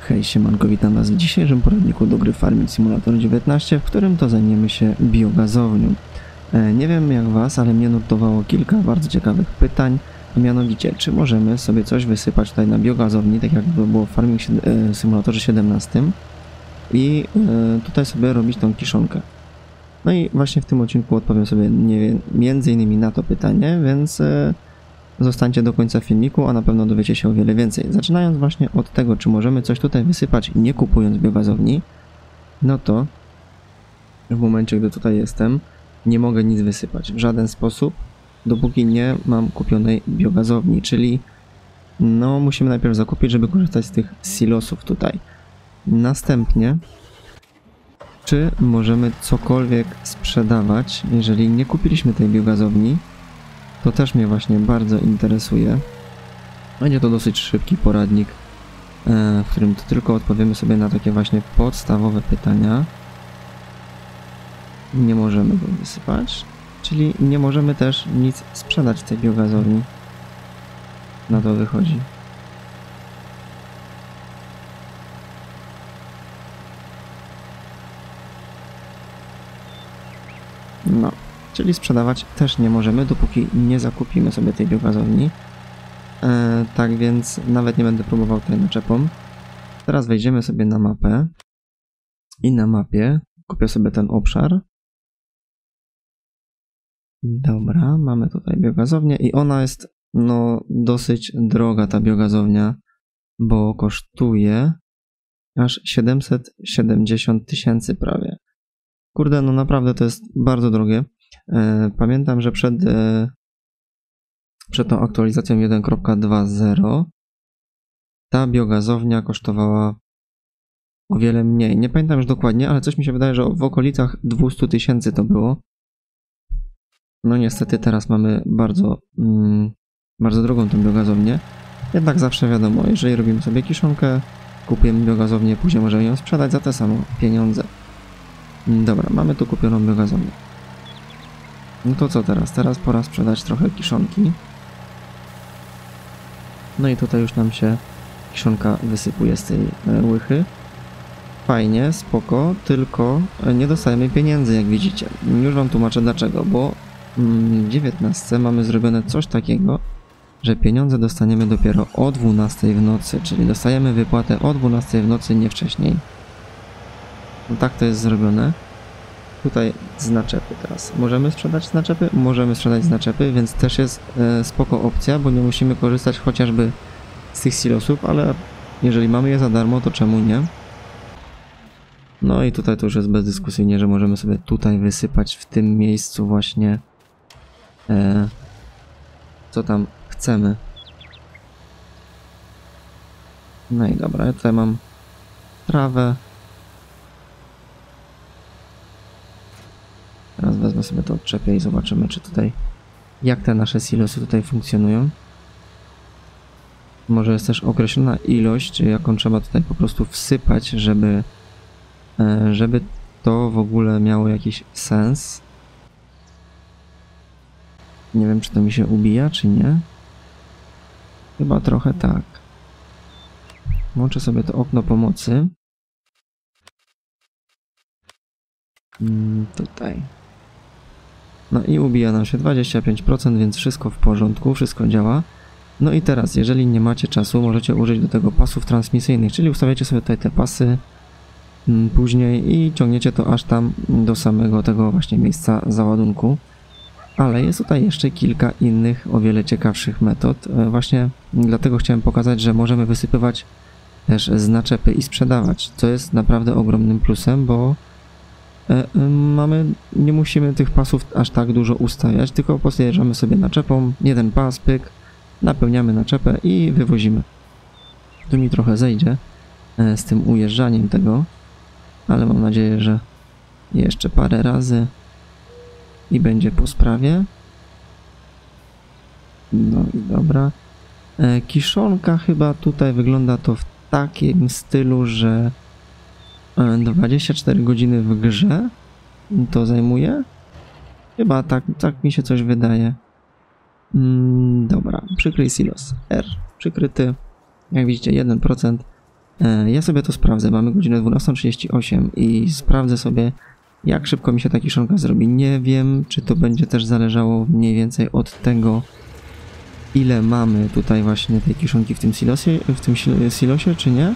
Hej, siemanko, witam was w dzisiejszym poradniku do gry Farming Simulator 19, w którym to zajmiemy się biogazownią. Nie wiem jak was, ale mnie nurtowało kilka bardzo ciekawych pytań, a mianowicie, czy możemy sobie coś wysypać tutaj na biogazowni, tak jak to było w Farming Simulatorze 17 i tutaj sobie robić tą kiszonkę. No i właśnie w tym odcinku odpowiem sobie między innymi na to pytanie, więc zostańcie do końca filmiku, a na pewno dowiecie się o wiele więcej. Zaczynając właśnie od tego, czy możemy coś tutaj wysypać nie kupując biogazowni, no to w momencie, gdy tutaj jestem, nie mogę nic wysypać w żaden sposób, dopóki nie mam kupionej biogazowni, czyli no musimy najpierw zakupić, żeby korzystać z tych silosów tutaj. Następnie, czy możemy cokolwiek sprzedawać, jeżeli nie kupiliśmy tej biogazowni? To też mnie właśnie bardzo interesuje. Będzie to dosyć szybki poradnik, w którym to tylko odpowiemy sobie na takie właśnie podstawowe pytania. Nie możemy go wysypać, czyli nie możemy też nic sprzedać z tej biogazowni. Na to wychodzi. No. Czyli sprzedawać też nie możemy, dopóki nie zakupimy sobie tej biogazowni. Tak więc nawet nie będę próbował tutaj naczepą. Teraz wejdziemy sobie na mapę i na mapie kupię sobie ten obszar. Dobra, mamy tutaj biogazownię i ona jest no dosyć droga, ta biogazownia, bo kosztuje aż 770 000 prawie. Kurde, no naprawdę to jest bardzo drogie. Pamiętam, że przed tą aktualizacją 1.2.0 ta biogazownia kosztowała o wiele mniej. Nie pamiętam już dokładnie, ale coś mi się wydaje, że w okolicach 200 000 to było. No niestety teraz mamy bardzo drogą tą biogazownię. Jednak zawsze wiadomo, jeżeli robimy sobie kiszonkę, kupujemy biogazownię, później możemy ją sprzedać za te same pieniądze. Dobra, mamy tu kupioną biogazownię. No to co teraz? Teraz pora sprzedać trochę kiszonki. No i tutaj już nam się kiszonka wysypuje z tej łychy. Fajnie, spoko, tylko nie dostajemy pieniędzy, jak widzicie. Już wam tłumaczę dlaczego, bo w 19 mamy zrobione coś takiego, że pieniądze dostaniemy dopiero o 12 w nocy, czyli dostajemy wypłatę o 12 w nocy, nie wcześniej. No tak to jest zrobione. Tutaj z naczepy teraz. Możemy sprzedać z naczepy? Możemy sprzedać z naczepy, więc też jest spoko opcja, bo nie musimy korzystać chociażby z tych silosów, ale jeżeli mamy je za darmo, to czemu nie? No i tutaj to już jest bezdyskusyjnie, że możemy sobie tutaj wysypać w tym miejscu właśnie co tam chcemy. No i dobra, ja tutaj mam trawę. Teraz wezmę sobie to odczepię i zobaczymy, czy tutaj, jak te nasze silosy tutaj funkcjonują. Może jest też określona ilość, jaką trzeba tutaj po prostu wsypać, żeby to w ogóle miało jakiś sens. Nie wiem, czy to mi się ubija, czy nie. Chyba trochę tak. Włączę sobie to okno pomocy. Tutaj. No i ubija nam się 25%, więc wszystko w porządku, wszystko działa. No i teraz, jeżeli nie macie czasu, możecie użyć do tego pasów transmisyjnych, czyli ustawiacie sobie tutaj te pasy później i ciągniecie to aż tam do samego tego właśnie miejsca załadunku. Ale jest tutaj jeszcze kilka innych, o wiele ciekawszych metod. Właśnie dlatego chciałem pokazać, że możemy wysypywać też z naczepy i sprzedawać, co jest naprawdę ogromnym plusem, bo nie musimy tych pasów aż tak dużo ustawiać, tylko podjeżdżamy sobie naczepą, jeden pas, pyk, napełniamy naczepę i wywozimy. Tu mi trochę zejdzie z tym ujeżdżaniem tego, ale mam nadzieję, że jeszcze parę razy i będzie po sprawie. No i dobra. Kiszonka chyba tutaj wygląda to w takim stylu, że 24 godziny w grze to zajmuje? Chyba tak mi się coś wydaje. Dobra, przykryj silos R. Przykryty. Jak widzicie 1%. Ja sobie to sprawdzę. Mamy godzinę 12:38 i sprawdzę sobie, jak szybko mi się ta kiszonka zrobi. Nie wiem, czy to będzie też zależało mniej więcej od tego, ile mamy tutaj właśnie tej kiszonki w tym silosie, czy nie.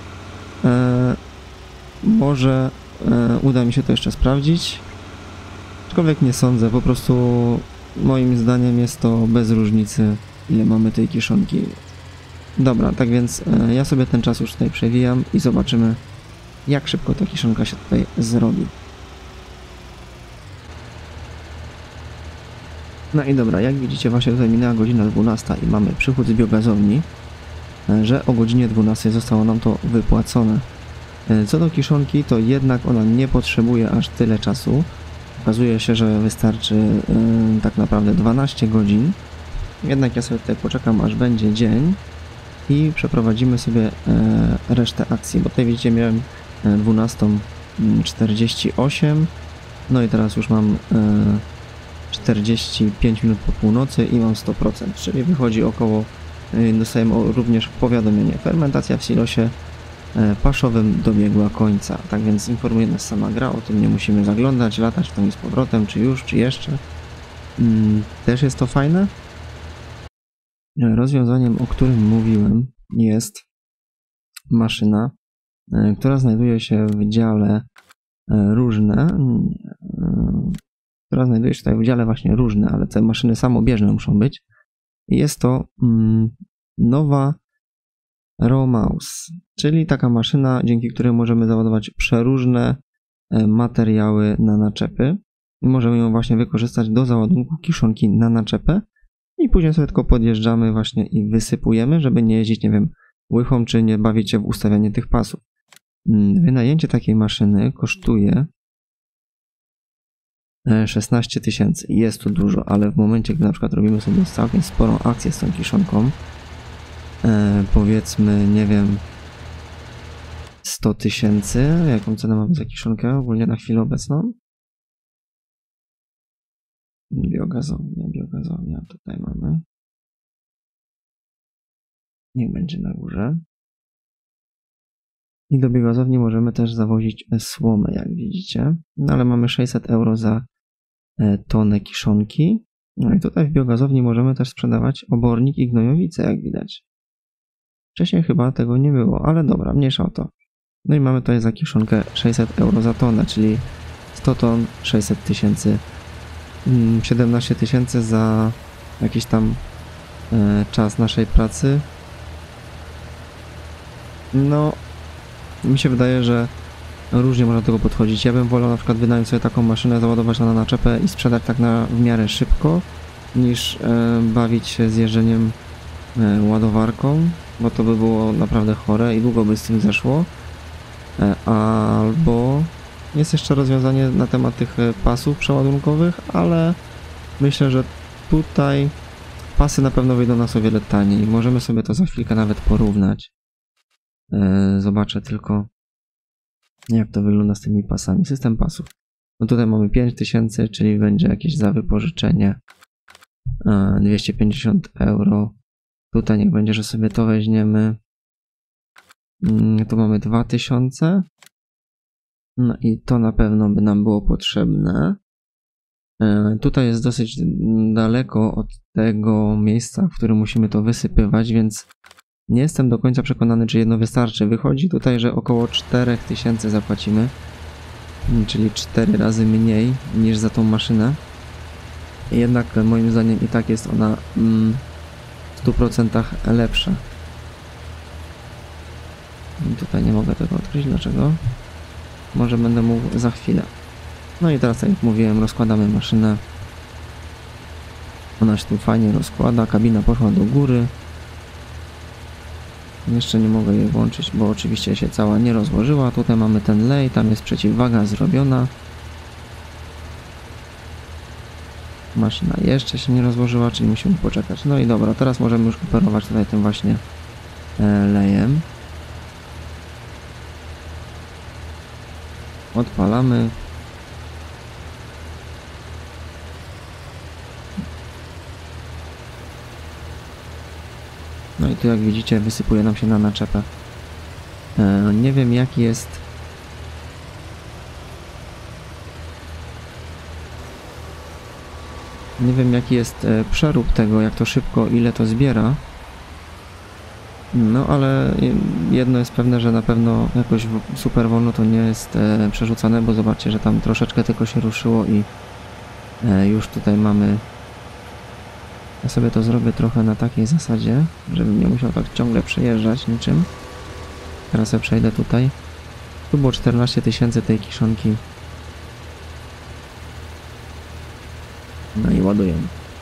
Może uda mi się to jeszcze sprawdzić. Aczkolwiek nie sądzę, po prostu moim zdaniem jest to bez różnicy, ile mamy tej kiszonki. Dobra, tak więc ja sobie ten czas już tutaj przewijam i zobaczymy, jak szybko ta kiszonka się tutaj zrobi. No i dobra, jak widzicie, właśnie tutaj minęła godzina 12 i mamy przychód z biogazowni, że o godzinie 12 zostało nam to wypłacone. Co do kiszonki, to jednak ona nie potrzebuje aż tyle czasu. Okazuje się, że wystarczy tak naprawdę 12 godzin. Jednak ja sobie tutaj poczekam, aż będzie dzień i przeprowadzimy sobie resztę akcji, bo tutaj widzicie, miałem 12:48, no i teraz już mam 45 minut po północy i mam 100%, czyli wychodzi około, dostajemy również powiadomienie, fermentacja w silosie paszowym dobiegła końca. Tak więc informuje nas sama gra, o tym nie musimy zaglądać, latać w tą i z powrotem, czy już, czy jeszcze. Też jest to fajne. Rozwiązaniem, o którym mówiłem, jest maszyna, która znajduje się w dziale różne, która znajduje się tutaj w dziale właśnie różne, ale te maszyny samobieżne muszą być. Jest to nowa Romaus, czyli taka maszyna, dzięki której możemy załadować przeróżne materiały na naczepy i możemy ją właśnie wykorzystać do załadunku kiszonki na naczepę i później sobie tylko podjeżdżamy właśnie i wysypujemy, żeby nie jeździć, nie wiem, łychą, czy nie bawić się w ustawianie tych pasów. Wynajęcie takiej maszyny kosztuje 16 000. Jest to dużo, ale w momencie, gdy na przykład robimy sobie całkiem sporą akcję z tą kiszonką, powiedzmy, nie wiem, 100 000, jaką cenę mamy za kiszonkę ogólnie na chwilę obecną? Biogazownia tutaj mamy. Niech będzie na górze. I do biogazowni możemy też zawozić słomę, jak widzicie. No ale mamy 600 euro za tonę kiszonki. No i tutaj w biogazowni możemy też sprzedawać obornik i gnojowice, jak widać. Wcześniej chyba tego nie było, ale dobra, mniejsza o to. No i mamy tutaj za kiszonkę 600 euro za tonę, czyli 100 ton, 600 000. 17 000 za jakiś tam czas naszej pracy. No, mi się wydaje, że różnie można do tego podchodzić. Ja bym wolał na przykład wynająć sobie taką maszynę, załadować na naczepę i sprzedać tak w miarę szybko, niż bawić się z jeżdżeniem ładowarką, bo to by było naprawdę chore i długo by z tym zeszło. Albo jest jeszcze rozwiązanie na temat tych pasów przeładunkowych, ale myślę, że tutaj pasy na pewno wyjdą nas o wiele taniej. Możemy sobie to za chwilkę nawet porównać. Zobaczę tylko, jak to wygląda z tymi pasami. System pasów. No tutaj mamy 5000, czyli będzie jakieś za wypożyczenie 250 euro. Tutaj niech będzie, że sobie to weźmiemy. Tu mamy 2000. No i to na pewno by nam było potrzebne. Tutaj jest dosyć daleko od tego miejsca, w którym musimy to wysypywać, więc nie jestem do końca przekonany, czy jedno wystarczy. Wychodzi tutaj, że około 4000 zapłacimy, czyli 4 razy mniej niż za tą maszynę. Jednak moim zdaniem i tak jest ona w 100% lepsza. I tutaj nie mogę tego odkryć. Dlaczego? Może będę mógł za chwilę. No i teraz, tak jak mówiłem, rozkładamy maszynę. Ona się tu fajnie rozkłada. Kabina poszła do góry. Jeszcze nie mogę jej włączyć, bo oczywiście się cała nie rozłożyła. Tutaj mamy ten lej, tam jest przeciwwaga zrobiona. Maszyna jeszcze się nie rozłożyła, czyli musimy poczekać. No i dobra, teraz możemy już operować tutaj tym właśnie lejem. Odpalamy. No i tu, jak widzicie, wysypuje nam się na naczepę Nie wiem jaki jest... Nie wiem jaki jest przerób tego, jak to szybko, ile to zbiera. No ale jedno jest pewne, że na pewno jakoś super wolno to nie jest przerzucane, bo zobaczcie, że tam troszeczkę tylko się ruszyło i już tutaj mamy... Ja sobie to zrobię trochę na takiej zasadzie, żebym nie musiał tak ciągle przejeżdżać niczym. Teraz sobie przejdę tutaj. Tu było 14 000 tej kiszonki. No i ładuję.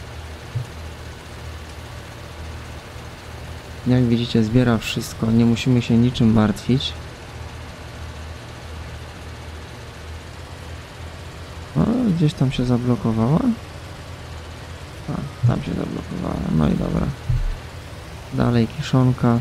Jak widzicie, zbiera wszystko, nie musimy się niczym martwić. O, gdzieś tam się zablokowała. A, tam się zablokowała, no i dobra. Dalej kiszonka.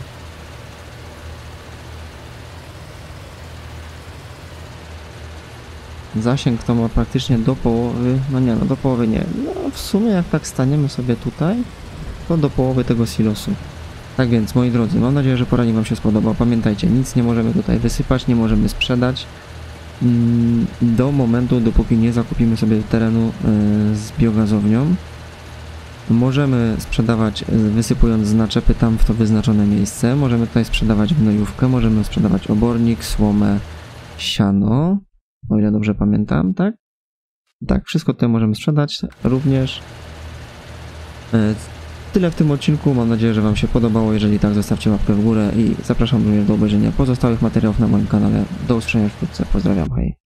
Zasięg to ma praktycznie do połowy, no nie, no do połowy nie. No w sumie jak tak staniemy sobie tutaj, to do połowy tego silosu. Tak więc, moi drodzy, mam nadzieję, że poradnik Wam się spodobał. Pamiętajcie, nic nie możemy tutaj wysypać, nie możemy sprzedać do momentu, dopóki nie zakupimy sobie terenu z biogazownią. Możemy sprzedawać, wysypując z naczepy tam w to wyznaczone miejsce. Możemy tutaj sprzedawać gnojówkę, możemy sprzedawać obornik, słomę, siano, o ile dobrze pamiętam, tak? Tak, wszystko tutaj możemy sprzedać również. Tyle w tym odcinku, mam nadzieję, że Wam się podobało. Jeżeli tak, zostawcie łapkę w górę i zapraszam również do obejrzenia pozostałych materiałów na moim kanale. Do usłyszenia wkrótce, pozdrawiam, hej.